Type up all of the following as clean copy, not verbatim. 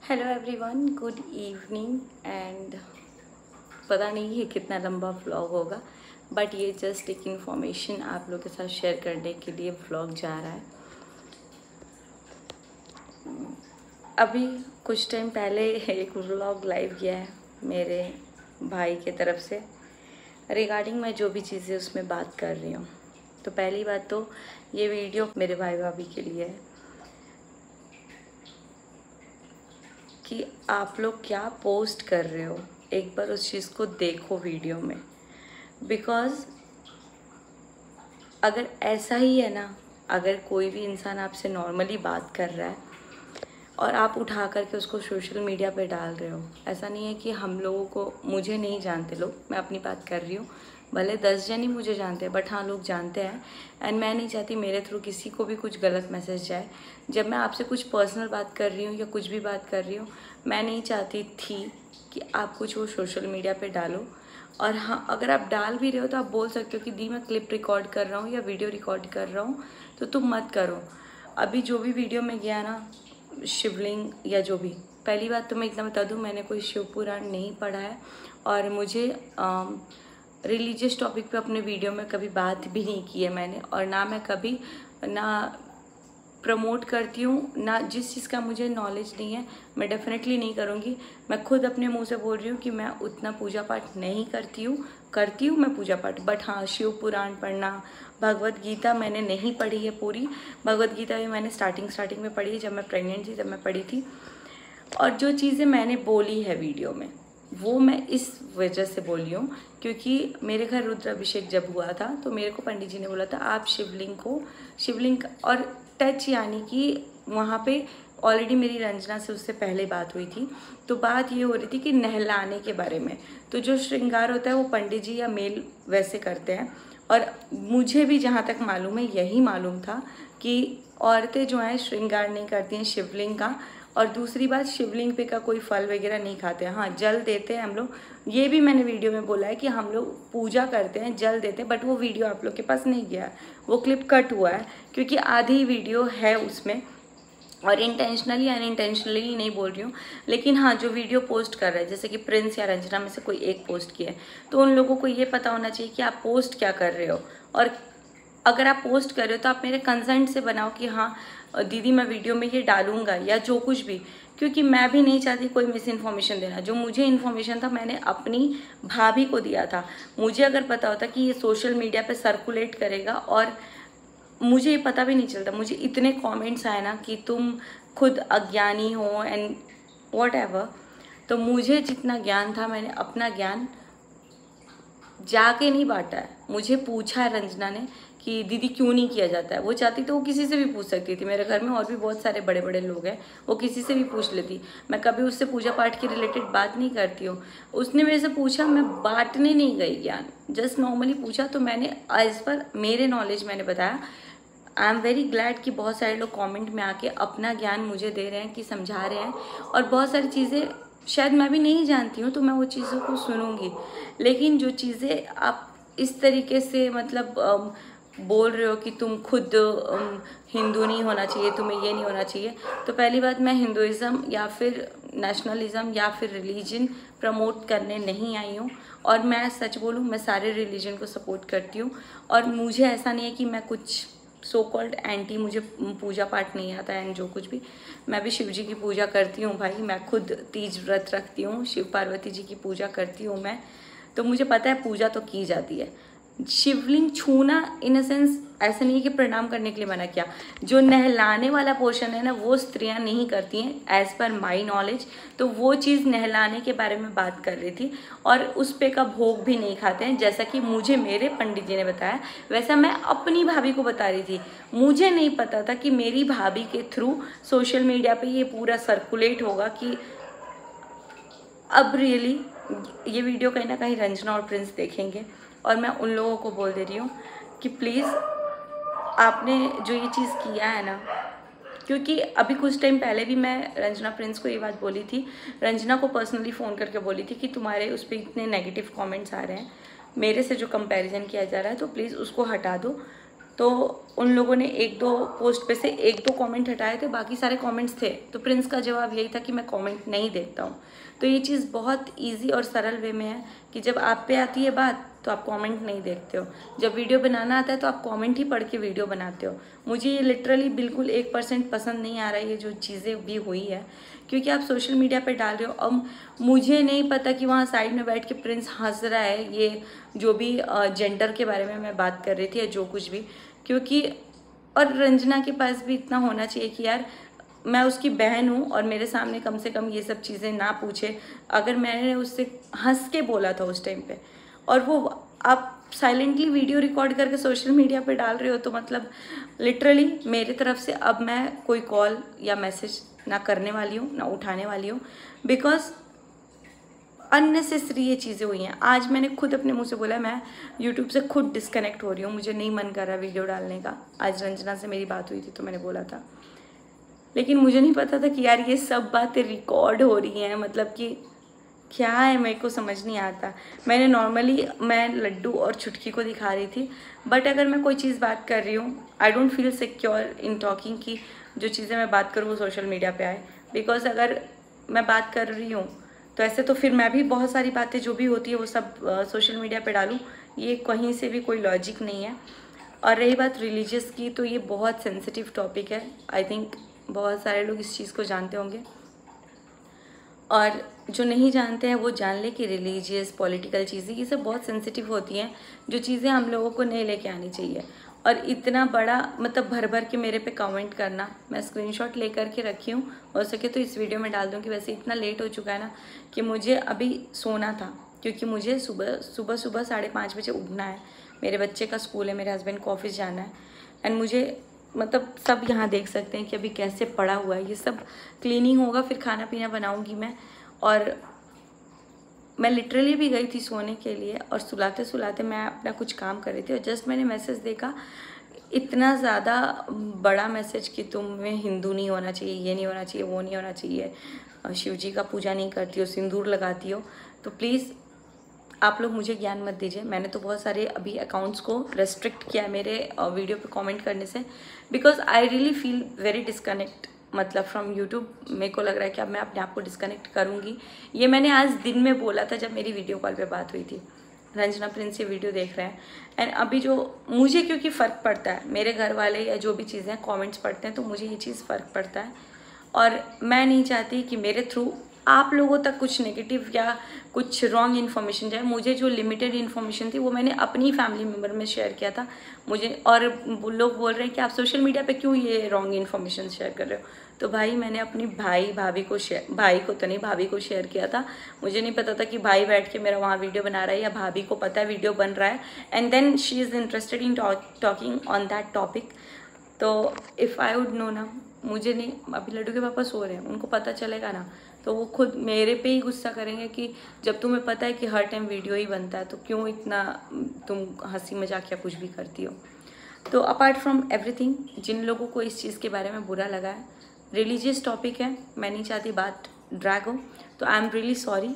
Hello everyone, good evening. And पता नहीं ये कितना लंबा व्लॉग होगा, बट ये जस्ट एक इन्फॉर्मेशन आप लोग के साथ शेयर करने के लिए व्लॉग जा रहा है। अभी कुछ टाइम पहले एक व्लॉग लाइव किया है मेरे भाई के तरफ से रिगार्डिंग मैं जो भी चीज़ें उसमें बात कर रही हूँ। तो पहली बात तो ये वीडियो मेरे भाई भाभी के लिए है कि आप लोग क्या पोस्ट कर रहे हो, एक बार उस चीज़ को देखो वीडियो में। बिकॉज़ अगर ऐसा ही है ना, अगर कोई भी इंसान आपसे नॉर्मली बात कर रहा है और आप उठा करके उसको सोशल मीडिया पे डाल रहे हो, ऐसा नहीं है कि हम लोगों को, मुझे नहीं जानते लोग, मैं अपनी बात कर रही हूँ, भले 10 जन ही मुझे जानते हैं, बट हाँ लोग जानते हैं। एंड मैं नहीं चाहती मेरे थ्रू किसी को भी कुछ गलत मैसेज जाए। जब मैं आपसे कुछ पर्सनल बात कर रही हूँ या कुछ भी बात कर रही हूँ, मैं नहीं चाहती थी कि आप कुछ वो सोशल मीडिया पे डालो। और हाँ, अगर आप डाल भी रहे हो तो आप बोल सकते हो कि दी मैं क्लिप रिकॉर्ड कर रहा हूँ या वीडियो रिकॉर्ड कर रहा हूँ, तो तुम मत करो। अभी जो भी वीडियो में गया ना, शिवलिंग या जो भी, पहली बात तो मैं इतना बता दूँ, मैंने कोई शिव पुराण नहीं पढ़ा है और मुझे रिलीजियस टॉपिक पे अपने वीडियो में कभी बात भी नहीं की है मैंने, और ना मैं कभी ना प्रमोट करती हूँ, ना जिस चीज़ का मुझे नॉलेज नहीं है मैं डेफिनेटली नहीं करूँगी। मैं खुद अपने मुंह से बोल रही हूँ कि मैं उतना पूजा पाठ नहीं करती हूँ मैं पूजा पाठ, बट हाँ शिव पुराण पढ़ना, भगवत गीता मैंने नहीं पढ़ी है पूरी। भगवत गीता भी मैंने स्टार्टिंग में पढ़ी है, जब मैं प्रेग्नेंट थी तब मैं पढ़ी थी। और जो चीज़ें मैंने बोली है वीडियो में, वो मैं इस वजह से बोली हूँ क्योंकि मेरे घर रुद्राभिषेक जब हुआ था तो मेरे को पंडित जी ने बोला था आप शिवलिंग और टच, यानी कि वहाँ पे ऑलरेडी मेरी रंजना से उससे पहले बात हुई थी, तो बात ये हो रही थी कि नहलाने के बारे में। तो जो श्रृंगार होता है वो पंडित जी या मेल वैसे करते हैं, और मुझे भी जहाँ तक मालूम है यही मालूम था कि औरतें जो हैं श्रृंगार नहीं करती हैं शिवलिंग का। और दूसरी बात, शिवलिंग पे का कोई फल वगैरह नहीं खाते हैं, हाँ जल देते हैं हम लोग। ये भी मैंने वीडियो में बोला है कि हम लोग पूजा करते हैं, जल देते हैं, बट वो वीडियो आप लोग के पास नहीं गया है, वो क्लिप कट हुआ है क्योंकि आधी वीडियो है उसमें, और इंटेंशनली अनइंटेंशनली नहीं बोल रही हूँ। लेकिन हाँ, जो वीडियो पोस्ट कर रहे हैं, जैसे कि प्रिंस या रंजना में से कोई एक पोस्ट किया है, तो उन लोगों को ये पता होना चाहिए कि आप पोस्ट क्या कर रहे हो। और अगर आप पोस्ट कर रहे हो तो आप मेरे कंसेंट से बनाओ कि हाँ दीदी मैं वीडियो में ये डालूंगा या जो कुछ भी, क्योंकि मैं भी नहीं चाहती कोई मिस इन्फॉर्मेशन देना। जो मुझे इन्फॉर्मेशन था मैंने अपनी भाभी को दिया था। मुझे अगर पता होता कि ये सोशल मीडिया पे सर्कुलेट करेगा, और मुझे ये पता भी नहीं चलता, मुझे इतने कमेंट्स आए ना कि तुम खुद अज्ञानी हो एंड वॉट एवर। तो मुझे जितना ज्ञान था मैंने अपना ज्ञान जाके नहीं बांटा है। मुझे पूछा है रंजना ने कि दीदी क्यों नहीं किया जाता है, वो चाहती तो वो किसी से भी पूछ सकती थी। मेरे घर में और भी बहुत सारे बड़े बड़े लोग हैं, वो किसी से भी पूछ लेती। मैं कभी उससे पूजा पाठ के रिलेटेड बात नहीं करती हूँ। उसने मेरे से पूछा, मैं बांटने नहीं गई ज्ञान, जस्ट नॉर्मली पूछा, तो मैंने एज पर मेरे नॉलेज मैंने बताया। आई एम वेरी ग्लैड कि बहुत सारे लोग कमेंट में आके अपना ज्ञान मुझे दे रहे हैं, कि समझा रहे हैं, और बहुत सारी चीज़ें शायद मैं भी नहीं जानती हूँ तो मैं वो चीज़ों को सुनूंगी। लेकिन जो चीज़ें आप इस तरीके से मतलब बोल रहे हो कि तुम खुद हिंदू नहीं होना चाहिए, तुम्हें ये नहीं होना चाहिए, तो पहली बात, मैं हिंदुइज़्म या फिर नेशनलिज्म या फिर रिलीजन प्रमोट करने नहीं आई हूँ। और मैं सच बोलूँ, मैं सारे रिलीजन को सपोर्ट करती हूँ, और मुझे ऐसा नहीं है कि मैं कुछ सो कॉल्ड एंटी, मुझे पूजा पाठ नहीं आता है एंड जो कुछ भी। मैं भी शिव जी की पूजा करती हूँ भाई, मैं खुद तीज व्रत रखती हूँ, शिव पार्वती जी की पूजा करती हूँ मैं, तो मुझे पता है पूजा तो की जाती है। शिवलिंग छूना इन अ सेंस ऐसा नहीं है कि प्रणाम करने के लिए मना किया। जो नहलाने वाला पोर्शन है ना, वो स्त्रियां नहीं करती हैं एज पर माई नॉलेज, तो वो चीज़ नहलाने के बारे में बात कर रही थी। और उस पे का भोग भी नहीं खाते हैं, जैसा कि मुझे मेरे पंडित जी ने बताया, वैसा मैं अपनी भाभी को बता रही थी। मुझे नहीं पता था कि मेरी भाभी के थ्रू सोशल मीडिया पे ये पूरा सर्कुलेट होगा। कि अब रियली ये वीडियो कहीं ना कहीं रंजना और प्रिंस देखेंगे, और मैं उन लोगों को बोल दे रही हूँ कि प्लीज़ आपने जो ये चीज़ किया है ना, क्योंकि अभी कुछ टाइम पहले भी मैं रंजना प्रिंस को ये बात बोली थी, रंजना को पर्सनली फ़ोन करके बोली थी कि तुम्हारे उस पर इतने नेगेटिव कमेंट्स आ रहे हैं, मेरे से जो कंपैरिजन किया जा रहा है, तो प्लीज़ उसको हटा दो। तो उन लोगों ने 1-2 पोस्ट पे से 1-2 कमेंट हटाए थे, बाकी सारे कमेंट्स थे। तो प्रिंस का जवाब यही था कि मैं कमेंट नहीं देखता हूँ। तो ये चीज़ बहुत इजी और सरल वे में है कि जब आप पे आती है बात तो आप कमेंट नहीं देखते हो, जब वीडियो बनाना आता है तो आप कमेंट ही पढ़ के वीडियो बनाते हो। मुझे ये लिटरली बिल्कुल 1% पसंद नहीं आ रहा है ये जो चीज़ें भी हुई है, क्योंकि आप सोशल मीडिया पे डाल रहे हो। अब मुझे नहीं पता कि वहाँ साइड में बैठ के प्रिंस हंस रहा है, ये जो भी जेंडर के बारे में मैं बात कर रही थी या जो कुछ भी, क्योंकि और रंजना के पास भी इतना होना चाहिए कि यार मैं उसकी बहन हूँ और मेरे सामने कम से कम ये सब चीज़ें ना पूछे। अगर मैंने उससे हंस के बोला था उस टाइम पे और वो आप साइलेंटली वीडियो रिकॉर्ड करके सोशल मीडिया पे डाल रहे हो, तो मतलब लिटरली मेरी तरफ से अब मैं कोई कॉल या मैसेज ना करने वाली हूँ ना उठाने वाली हूँ, बिकॉज अननेसेसरी ये चीज़ें हुई हैं। आज मैंने खुद अपने मुंह से बोला मैं यूट्यूब से खुद डिस्कनेक्ट हो रही हूँ, मुझे नहीं मन कर रहा वीडियो डालने का। आज रंजना से मेरी बात हुई थी तो मैंने बोला था, लेकिन मुझे नहीं पता था कि यार ये सब बातें रिकॉर्ड हो रही हैं। मतलब कि क्या है मेरे को समझ नहीं आता। मैंने नॉर्मली मैं लड्डू और छुटकी को दिखा रही थी, बट अगर मैं कोई चीज़ बात कर रही हूँ I don't feel secure in talking कि जो चीज़ें मैं बात करूँ वो सोशल मीडिया पे आए। बिकॉज अगर मैं बात कर रही हूँ तो ऐसे तो फिर मैं भी बहुत सारी बातें जो भी होती है वो सब सोशल मीडिया पे डालूँ, ये कहीं से भी कोई लॉजिक नहीं है। और रही बात रिलीजियस की, तो ये बहुत सेंसिटिव टॉपिक है। आई थिंक बहुत सारे लोग इस चीज़ को जानते होंगे, और जो नहीं जानते हैं वो जान ले कि रिलीजियस पॉलिटिकल चीज़ें ये सब बहुत सेंसिटिव होती हैं, जो चीज़ें हम लोगों को नहीं लेके आनी चाहिए। और इतना बड़ा मतलब भर भर के मेरे पे कमेंट करना, मैं स्क्रीनशॉट लेकर के रखी हूँ, हो सके तो इस वीडियो में डाल दूँ कि वैसे इतना लेट हो चुका है ना कि मुझे अभी सोना था, क्योंकि मुझे सुबह 5:30 बजे उठना है। मेरे बच्चे का स्कूल है, मेरे हस्बैंड को ऑफिस जाना है, एंड मुझे मतलब सब यहाँ देख सकते हैं कि अभी कैसे पड़ा हुआ है। ये सब क्लीनिंग होगा, फिर खाना पीना बनाऊँगी मैं। और मैं लिटरली भी गई थी सोने के लिए और सुलाते सुलाते मैं अपना कुछ काम कर रही थी और जस्ट मैंने मैसेज देखा, इतना ज़्यादा बड़ा मैसेज कि तुम्हें हिंदू नहीं होना चाहिए, ये नहीं होना चाहिए, वो नहीं होना चाहिए, शिव जी का पूजा नहीं करती हो, सिंदूर लगाती हो। तो प्लीज़ आप लोग मुझे ज्ञान मत दीजिए। मैंने तो बहुत सारे अभी अकाउंट्स को रेस्ट्रिक्ट किया है मेरे वीडियो पे कमेंट करने से, because I really feel very disconnect मतलब फ्रॉम यूट्यूब। मेरे को लग रहा है कि अब मैं अपने आप को डिस्कनेक्ट करूँगी। ये मैंने आज दिन में बोला था जब मेरी वीडियो कॉल पे बात हुई थी। रंजना प्रिंस ये वीडियो देख रहे हैं, एंड अभी जो मुझे क्योंकि फ़र्क पड़ता है, मेरे घर वाले या जो भी चीज़ें कमेंट्स पढ़ते हैं तो मुझे ये चीज़ फ़र्क पड़ता है, और मैं नहीं चाहती कि मेरे थ्रू आप लोगों तक कुछ नेगेटिव या कुछ रॉन्ग इन्फॉर्मेशन जाए। मुझे जो लिमिटेड इन्फॉर्मेशन थी वो मैंने अपनी फैमिली मेम्बर में शेयर किया था मुझे, और लोग बोल रहे हैं कि आप सोशल मीडिया पे क्यों ये रॉन्ग इन्फॉर्मेशन शेयर कर रहे हो। तो भाई मैंने अपनी भाभी को शेयर, भाई को तो नहीं भाभी को शेयर किया था। मुझे नहीं पता था कि भाई बैठ के मेरा वहाँ वीडियो बना रहा है या भाभी को पता है वीडियो बन रहा है, and then she is interested in talking on that topic. तो इफ़ आई वुड नो ना, मुझे नहीं, अभी लड्डू के पापा सो रहे हैं, उनको पता चलेगा ना तो वो खुद मेरे पे ही गुस्सा करेंगे कि जब तुम्हें पता है कि हर टाइम वीडियो ही बनता है तो क्यों इतना तुम हंसी मजाक या कुछ भी करती हो। तो अपार्ट फ्रॉम एवरीथिंग, जिन लोगों को इस चीज़ के बारे में बुरा लगा है, रिलीजियस टॉपिक है, मैं नहीं चाहती बात ड्रैग हो, तो आई एम रियली सॉरी।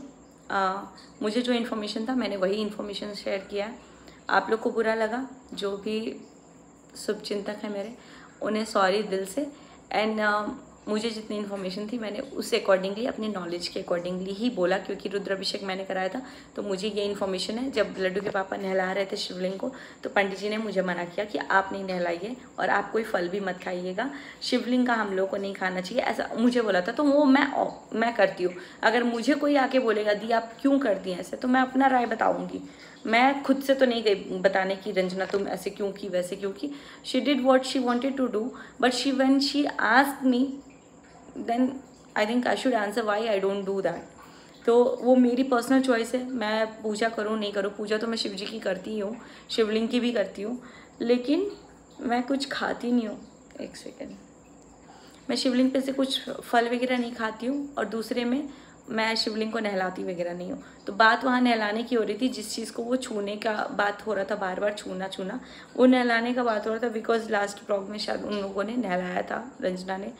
मुझे जो इन्फॉर्मेशन था मैंने वही इन्फॉर्मेशन शेयर किया है। आप लोग को बुरा लगा, जो भी शुभचिंतक है मेरे, उन्हें सॉरी दिल से। एंड मुझे जितनी इन्फॉर्मेशन थी मैंने उस अकॉर्डिंगली, अपने नॉलेज के अकॉर्डिंगली ही बोला, क्योंकि रुद्राभिषेक मैंने कराया था तो मुझे ये इन्फॉर्मेशन है। जब लड्डू के पापा नहला रहे थे शिवलिंग को तो पंडित जी ने मुझे मना किया कि आप नहीं नहलाइए और आप कोई फल भी मत खाइएगा, शिवलिंग का हम लोग को नहीं खाना चाहिए, ऐसा मुझे बोला था। तो वो मैं करती हूँ। अगर मुझे कोई आके बोलेगा दी आप क्यों करती हैं ऐसे, तो मैं अपना राय बताऊँगी। मैं खुद से तो नहीं गई बताने की रंजना तुम ऐसे क्यों की वैसे क्यों की। She did what she wanted to do, but when she asked me then I think I should answer why I don't do that। तो वो मेरी पर्सनल चॉइस है, मैं पूजा करूँ नहीं करूँ। पूजा तो मैं शिव जी की करती ही हूँ, शिवलिंग की भी करती हूँ, लेकिन मैं कुछ खाती नहीं हूँ। एक सेकेंड, मैं शिवलिंग पे से कुछ फल वगैरह नहीं खाती हूँ, और दूसरे में मैं शिवलिंग को नहलाती वगैरह नहीं हूँ। तो बात वहाँ नहलाने की हो रही थी, जिस चीज़ को वो छूने का बात हो रहा था, बार बार छूना वो नहलाने का बात हो रहा था। बिकॉज लास्ट ब्लॉग में शायद उन लोगों ने नहलाया था, रंजना ने,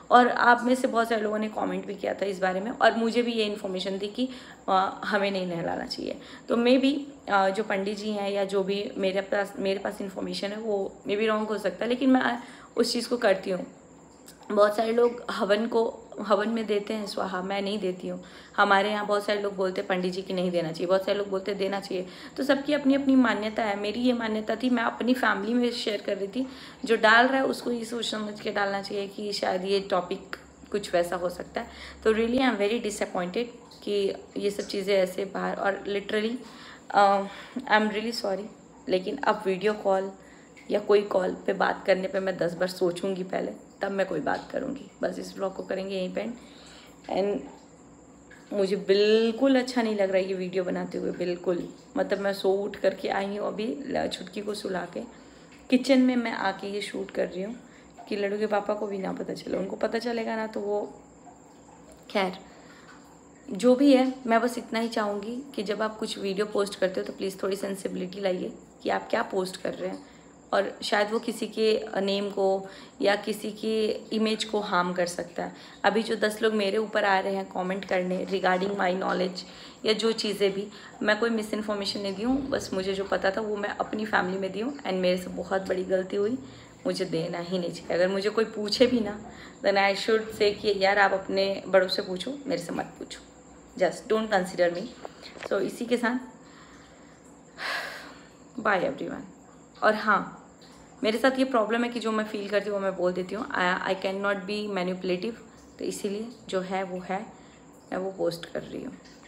और आप में से बहुत सारे लोगों ने कमेंट भी किया था इस बारे में, और मुझे भी ये इन्फॉर्मेशन थी कि हमें नहीं नहलाना चाहिए। तो मे भी जो पंडित जी हैं या जो भी मेरे पास इन्फॉर्मेशन है वो मे बी रॉन्ग हो सकता है, लेकिन मैं उस चीज़ को करती हूँ। बहुत सारे लोग हवन में देते हैं स्वाहा, मैं नहीं देती हूँ। हमारे यहाँ बहुत सारे लोग बोलते हैं पंडित जी की नहीं देना चाहिए, बहुत सारे लोग बोलते हैं देना चाहिए। तो सबकी अपनी अपनी मान्यता है। मेरी ये मान्यता थी, मैं अपनी फैमिली में शेयर कर रही थी। जो डाल रहा है उसको ये सोच समझ के डालना चाहिए कि शायद ये टॉपिक कुछ वैसा हो सकता है। तो really I am very disappointed कि ये सब चीज़ें ऐसे बाहर, और literally I am really sorry. लेकिन अब वीडियो कॉल या कोई कॉल पे बात करने पे मैं 10 बार सोचूंगी पहले, तब मैं कोई बात करूंगी। बस इस ब्लॉग को करेंगे यहीं पे एंड मुझे बिल्कुल अच्छा नहीं लग रहा है ये वीडियो बनाते हुए, बिल्कुल। मतलब मैं सो उठ करके आई हूँ अभी छुटकी को सुला के, किचन में मैं आके ये शूट कर रही हूँ कि लड्डू के पापा को भी ना पता चले। उनको पता चलेगा ना तो वो, खैर जो भी है, मैं बस इतना ही चाहूँगी कि जब आप कुछ वीडियो पोस्ट करते हो तो प्लीज़ थोड़ी सेंसिबिलिटी लाइए कि आप क्या पोस्ट कर रहे हैं, और शायद वो किसी के नेम को या किसी की इमेज को हार्म कर सकता है। अभी जो 10 लोग मेरे ऊपर आ रहे हैं कमेंट करने रिगार्डिंग माय नॉलेज या जो चीज़ें भी, मैं कोई मिस इन्फॉर्मेशन नहीं दी हूँ, बस मुझे जो पता था वो मैं अपनी फैमिली में दी हूँ। एंड मेरे से बहुत बड़ी गलती हुई, मुझे देना ही नहीं चाहिए। अगर मुझे कोई पूछे भी ना, देन आई शुड से कि यार आप अपने बड़ों से पूछो, मेरे से मत पूछो, just don't consider me. So इसी के साथ बाय एवरीवन। और हाँ, मेरे साथ ये प्रॉब्लम है कि जो मैं फील करती हूँ वो मैं बोल देती हूँ। I can not be manipulative, तो इसीलिए जो है वो है, मैं वो पोस्ट कर रही हूँ।